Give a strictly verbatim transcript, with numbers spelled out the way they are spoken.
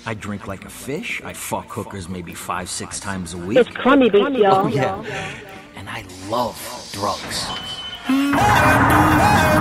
I drink like a fish. I fuck hookers maybe five, six times a week. It's Crummie Beats, y'all. Oh, yeah. And I love drugs.